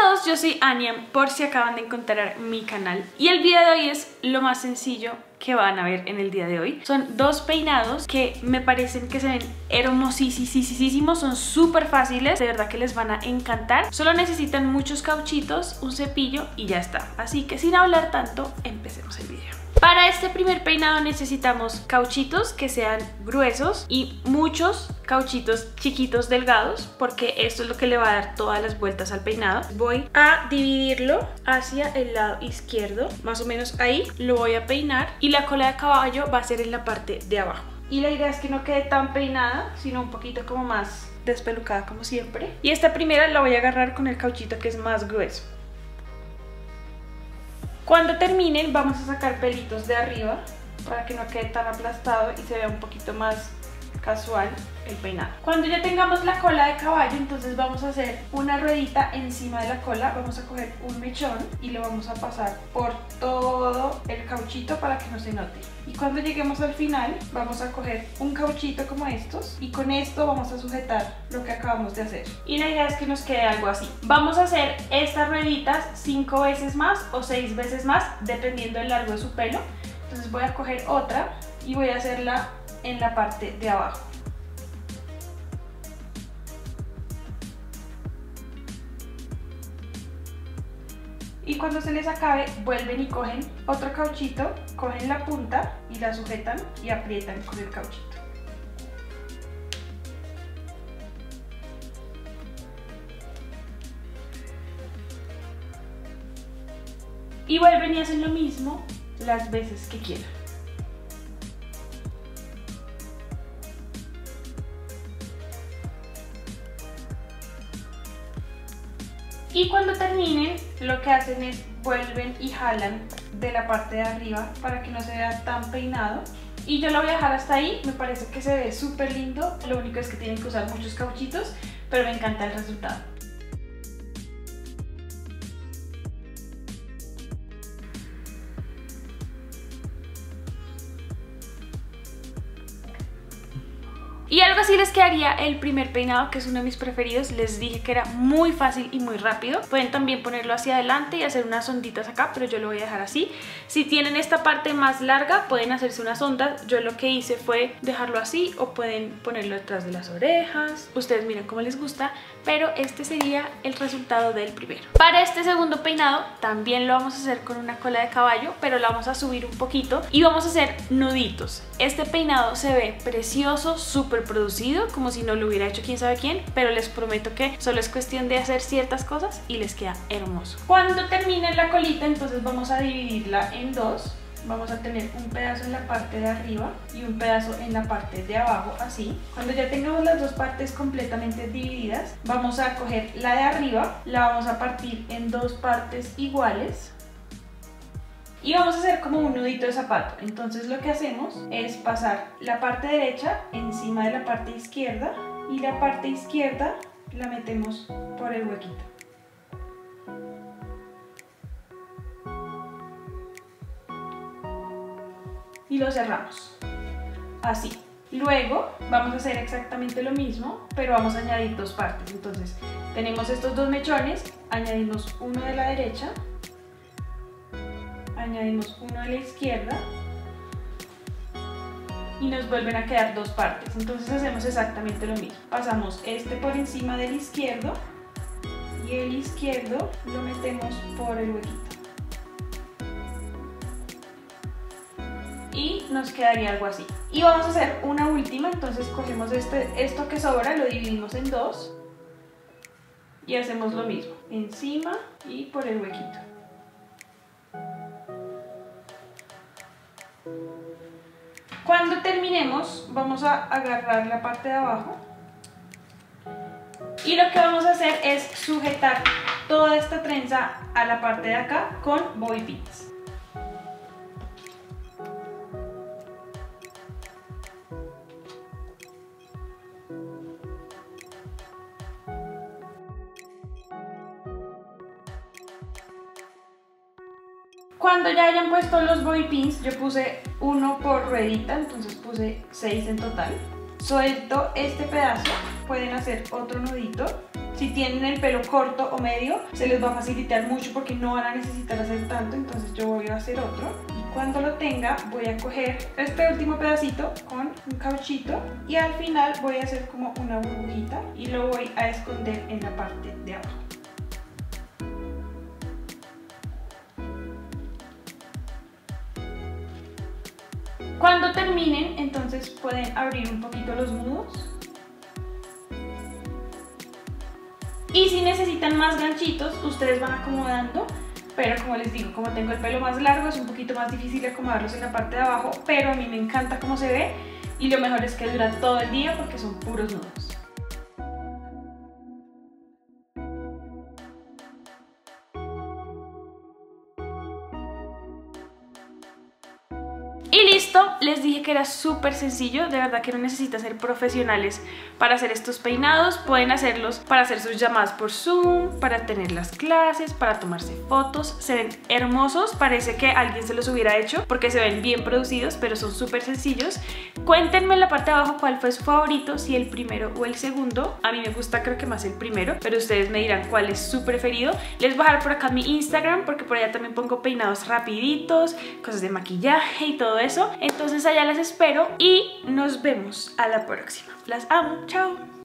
todos, yo soy Ania, por si acaban de encontrar mi canal. Y el video de hoy es lo más sencillo que van a ver en el día de hoy. Son dos peinados que me parecen que se ven hermosísimos, son súper fáciles, de verdad que les van a encantar. Solo necesitan muchos cauchitos, un cepillo y ya está. Así que sin hablar tanto, empecemos el video. Para este primer peinado necesitamos cauchitos que sean gruesos y muchos cauchitos chiquitos delgados, porque esto es lo que le va a dar todas las vueltas al peinado. Voy a dividirlo hacia el lado izquierdo, más o menos ahí lo voy a peinar, y la cola de caballo va a ser en la parte de abajo. Y la idea es que no quede tan peinada, sino un poquito como más despelucada como siempre. Y esta primera la voy a agarrar con el cauchito que es más grueso. Cuando terminen vamos a sacar pelitos de arriba para que no quede tan aplastado y se vea un poquito más casual el peinado. Cuando ya tengamos la cola de caballo, entonces vamos a hacer una ruedita encima de la cola. Vamos a coger un mechón y lo vamos a pasar por todo el cauchito para que no se note. Y cuando lleguemos al final vamos a coger un cauchito como estos y con esto vamos a sujetar lo que acabamos de hacer. Y la idea es que nos quede algo así. Vamos a hacer estas rueditas 5 veces más o 6 veces más dependiendo del largo de su pelo. Entonces voy a coger otra y voy a hacerla en la parte de abajo. Y cuando se les acabe, vuelven y cogen otro cauchito, cogen la punta y la sujetan y aprietan con el cauchito. Y vuelven y hacen lo mismo las veces que quieran. Y cuando terminen, lo que hacen es vuelven y jalan de la parte de arriba para que no se vea tan peinado. Y yo lo voy a dejar hasta ahí, me parece que se ve súper lindo. Lo único es que tienen que usar muchos cauchitos, pero me encanta el resultado. Y algo así les quedaría el primer peinado, que es uno de mis preferidos. Les dije que era muy fácil y muy rápido. Pueden también ponerlo hacia adelante y hacer unas onditas acá, pero yo lo voy a dejar así. Si tienen esta parte más larga, pueden hacerse unas ondas. Yo lo que hice fue dejarlo así, o pueden ponerlo detrás de las orejas. Ustedes miren cómo les gusta, pero este sería el resultado del primero. Para este segundo peinado también lo vamos a hacer con una cola de caballo, pero la vamos a subir un poquito y vamos a hacer nuditos. Este peinado se ve precioso, súper producido, como si no lo hubiera hecho quién sabe quién, pero les prometo que solo es cuestión de hacer ciertas cosas y les queda hermoso. Cuando termine la colita, entonces vamos a dividirla en dos. Vamos a tener un pedazo en la parte de arriba y un pedazo en la parte de abajo, así. Cuando ya tengamos las dos partes completamente divididas, vamos a coger la de arriba, la vamos a partir en dos partes iguales y vamos a hacer como un nudito de zapato. Entonces lo que hacemos es pasar la parte derecha encima de la parte izquierda y la parte izquierda la metemos por el huequito. Y lo cerramos, así. Luego vamos a hacer exactamente lo mismo, pero vamos a añadir dos partes. Entonces tenemos estos dos mechones, añadimos uno de la derecha, añadimos uno de la izquierda y nos vuelven a quedar dos partes. Entonces hacemos exactamente lo mismo. Pasamos este por encima del izquierdo y el izquierdo lo metemos por el huequito. Y nos quedaría algo así. Y vamos a hacer una última, entonces cogemos esto que sobra, lo dividimos en dos y hacemos lo mismo, encima y por el huequito. Cuando terminemos vamos a agarrar la parte de abajo y lo que vamos a hacer es sujetar toda esta trenza a la parte de acá con bobby pins. Cuando ya hayan puesto los bobby pins, yo puse uno por ruedita, entonces puse 6 en total. Suelto este pedazo, pueden hacer otro nudito Si tienen el pelo corto o medio, se les va a facilitar mucho porque no van a necesitar hacer tanto, entonces yo voy a hacer otro. Y cuando lo tenga, voy a coger este último pedacito con un cauchito y al final voy a hacer como una burbujita y lo voy a esconder en la parte de abajo. Cuando terminen, entonces pueden abrir un poquito los nudos. Y si necesitan más ganchitos, ustedes van acomodando, pero como les digo, como tengo el pelo más largo, es un poquito más difícil acomodarlos en la parte de abajo, pero a mí me encanta cómo se ve y lo mejor es que dura todo el día porque son puros nudos. Y listo, les dije que era súper sencillo, de verdad que no necesitan ser profesionales para hacer estos peinados, pueden hacerlos para hacer sus llamadas por Zoom, para tener las clases, para tomarse fotos, se ven hermosos, parece que alguien se los hubiera hecho porque se ven bien producidos, pero son súper sencillos. Cuéntenme en la parte de abajo cuál fue su favorito, si el primero o el segundo. A mí me gusta creo que más el primero, pero ustedes me dirán cuál es su preferido. Les voy a dejar por acá mi Instagram porque por allá también pongo peinados rapiditos, cosas de maquillaje y todo eso. Entonces allá las espero y nos vemos a la próxima. Las amo, chao.